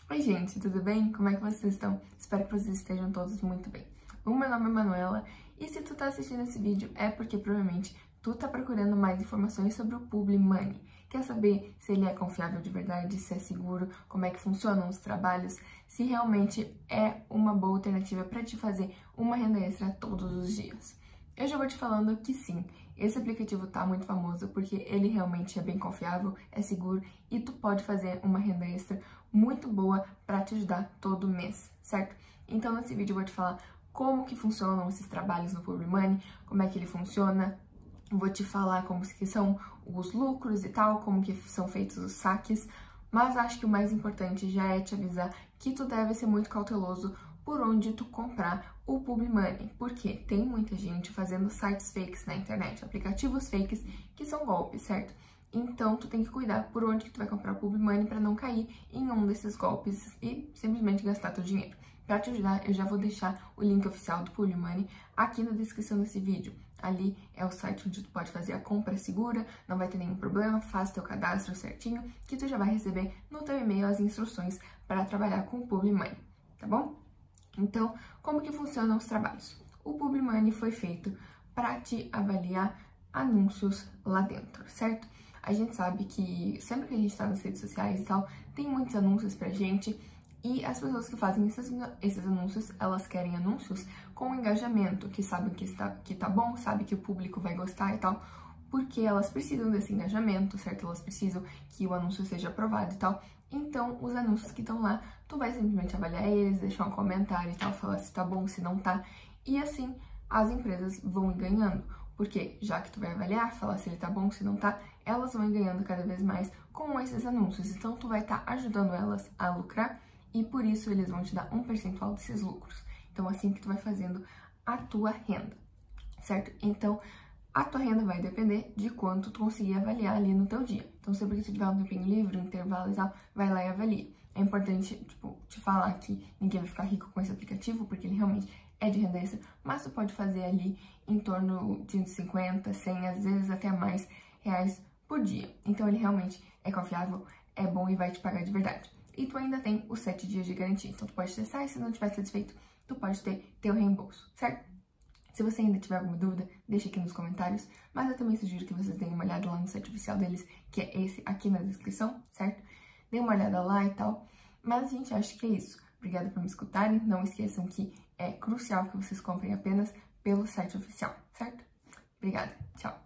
Oi gente, tudo bem? Como é que vocês estão? Espero que vocês estejam todos muito bem. O meu nome é Manuela e se tu tá assistindo esse vídeo é porque provavelmente tu tá procurando mais informações sobre o Publi Money. Quer saber se ele é confiável de verdade, se é seguro, como é que funcionam os trabalhos, se realmente é uma boa alternativa para te fazer uma renda extra todos os dias. Eu já vou te falando que sim, esse aplicativo tá muito famoso porque ele realmente é bem confiável, é seguro e tu pode fazer uma renda extra muito boa para te ajudar todo mês, certo? Então nesse vídeo eu vou te falar como que funcionam esses trabalhos no Publi Money, como é que ele funciona, vou te falar como que são os lucros e tal, como que são feitos os saques, mas acho que o mais importante já é te avisar que tu deve ser muito cauteloso por onde tu comprar o Publi Money, porque tem muita gente fazendo sites fakes na internet, aplicativos fakes que são golpes, certo? Então tu tem que cuidar por onde que tu vai comprar o Publi Money para não cair em um desses golpes e simplesmente gastar teu dinheiro. Para te ajudar, eu já vou deixar o link oficial do Publi Money aqui na descrição desse vídeo. Ali é o site onde tu pode fazer a compra segura, não vai ter nenhum problema, faz teu cadastro certinho, que tu já vai receber no teu e-mail as instruções para trabalhar com o Publi Money, tá bom? Então, como que funcionam os trabalhos? O Publi Money foi feito para te avaliar anúncios lá dentro, certo? A gente sabe que sempre que a gente está nas redes sociais e tal, tem muitos anúncios pra gente e as pessoas que fazem esses anúncios, elas querem anúncios com engajamento, que sabem que tá bom, sabem que o público vai gostar e tal, porque elas precisam desse engajamento, certo? Elas precisam que o anúncio seja aprovado e tal. Então, os anúncios que estão lá, tu vai simplesmente avaliar eles, deixar um comentário e tal, falar se tá bom, se não tá. E assim, as empresas vão ir ganhando. Porque já que tu vai avaliar, falar se ele tá bom, se não tá, elas vão ir ganhando cada vez mais com esses anúncios. Então, tu vai estar ajudando elas a lucrar e por isso eles vão te dar um percentual desses lucros. Então, assim que tu vai fazendo a tua renda, certo? Então, a tua renda vai depender de quanto tu conseguir avaliar ali no teu dia. Então, sempre que tu tiver um tempinho livre, um intervalo e tal, vai lá e avalia. É importante, te falar que ninguém vai ficar rico com esse aplicativo, porque ele realmente é de renda extra, mas tu pode fazer ali em torno de 50, 100, às vezes até mais reais por dia. Então, ele realmente é confiável, é bom e vai te pagar de verdade. E tu ainda tem os 7 dias de garantia. Então, tu pode testar e se não estiver satisfeito, tu pode ter teu reembolso, certo? Se você ainda tiver alguma dúvida, deixa aqui nos comentários, mas eu também sugiro que vocês deem uma olhada lá no site oficial deles, que é esse aqui na descrição, certo? Dê uma olhada lá e tal. Mas, gente, acho que é isso. Obrigada por me escutarem. Não esqueçam que é crucial que vocês comprem apenas pelo site oficial, certo? Obrigada. Tchau.